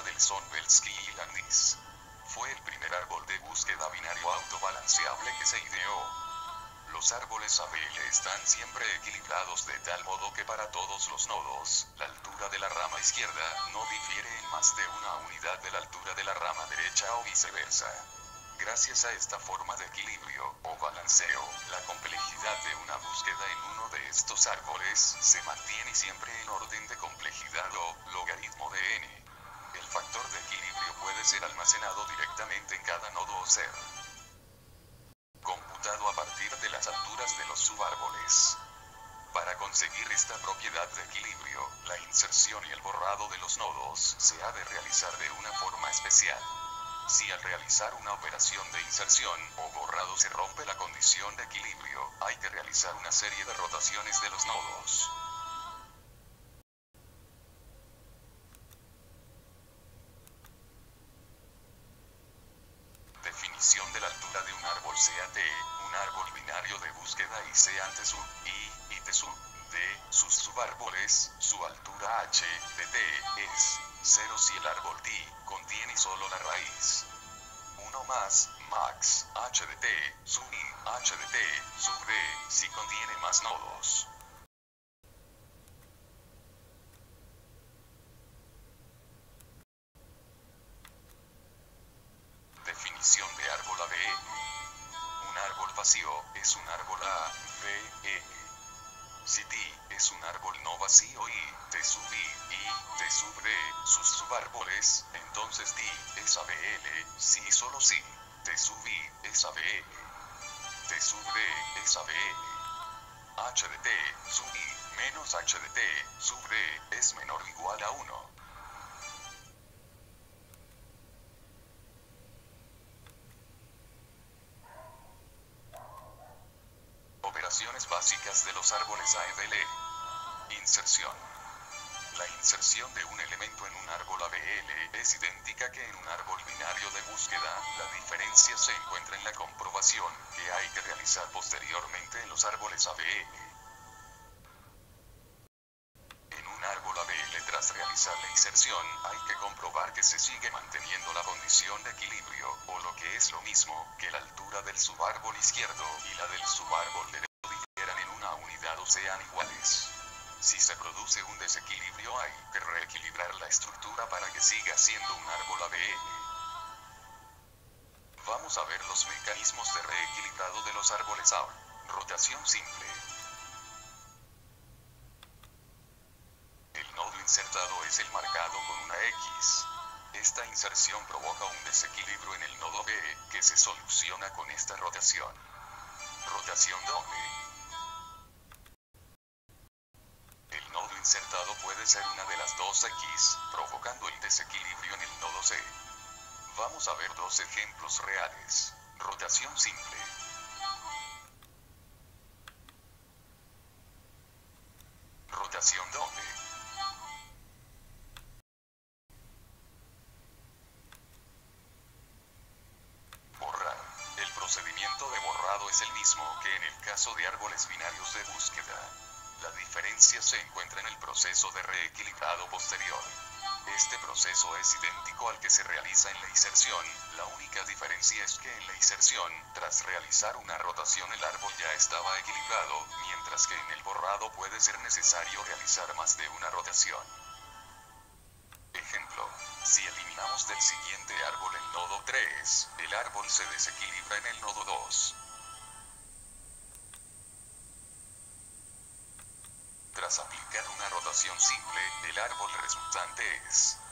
del Sonbelsky y Landis. Fue el primer árbol de búsqueda binario autobalanceable que se ideó. Los árboles ABL están siempre equilibrados de tal modo que para todos los nodos, la altura de la rama izquierda no difiere en más de una unidad de la altura de la rama derecha o viceversa. Gracias a esta forma de equilibrio, o balanceo, la complejidad de una búsqueda en uno de estos árboles se mantiene siempre en orden de complejidad o logaritmo de n. El factor de equilibrio puede ser almacenado directamente en cada nodo o ser computado a partir de las alturas de los subárboles. Para conseguir esta propiedad de equilibrio, la inserción y el borrado de los nodos se ha de realizar de una forma especial. Si al realizar una operación de inserción o borrado se rompe la condición de equilibrio, hay que realizar una serie de rotaciones de los nodos. Definición de la altura de un árbol sea T, un árbol binario de búsqueda y C ante sub I y T sub D, sus subárboles, su altura H de T es 0 si el árbol T contiene solo la raíz. 1 más, max, H de T, sub I, H de T, sub D, si contiene más nodos. Definición de árbol ABL. Un árbol vacío es un árbol ABL. Si T es un árbol no vacío y T sub I y T sub D sus subárboles, entonces T es ABL, si y solo si T sub I es ABL. T sub D es ABL. H de T sub I menos H de T sub D es menor o igual a 1. Operaciones básicas de los árboles ABL. Inserción. La inserción de un elemento en un árbol ABL es idéntica que en un árbol binario de búsqueda, la diferencia se encuentra en la comprobación que hay que realizar posteriormente en los árboles ABL. En un árbol ABL tras realizar la inserción, hay que comprobar que se sigue manteniendo la condición de equilibrio, o lo que es lo mismo, que la altura del subárbol izquierdo y la del subárbol derecho difieran en una unidad o sean iguales. Si se produce un desequilibrio hay que reequilibrar la estructura para que siga siendo un árbol ABL. Vamos a ver los mecanismos de reequilibrado de los árboles ABL. Rotación simple. El nodo insertado es el marcado con una X. Esta inserción provoca un desequilibrio en el nodo B, que se soluciona con esta rotación. Rotación doble. El nodo insertado puede ser una de las dos X, provocando el desequilibrio en el nodo C. Vamos a ver dos ejemplos reales. Rotación simple. Rotación doble. Borrar. El procedimiento de borrado es el mismo que en el caso de árboles binarios de búsqueda. La diferencia se encuentra en el proceso de reequilibrado posterior. Este proceso es idéntico al que se realiza en la inserción, la única diferencia es que en la inserción, tras realizar una rotación el árbol ya estaba equilibrado, mientras que en el borrado puede ser necesario realizar más de una rotación. Ejemplo, si eliminamos del siguiente árbol el nodo 3, el árbol se desequilibra en el nodo 2. Tras aplicar una rotación simple, el árbol resultante es